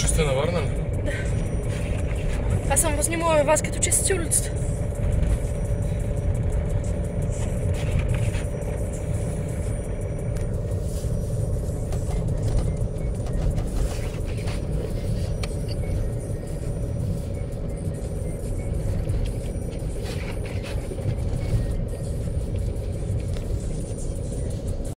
че сте навърнали? Аз съм възнимала вас като чистите улицата.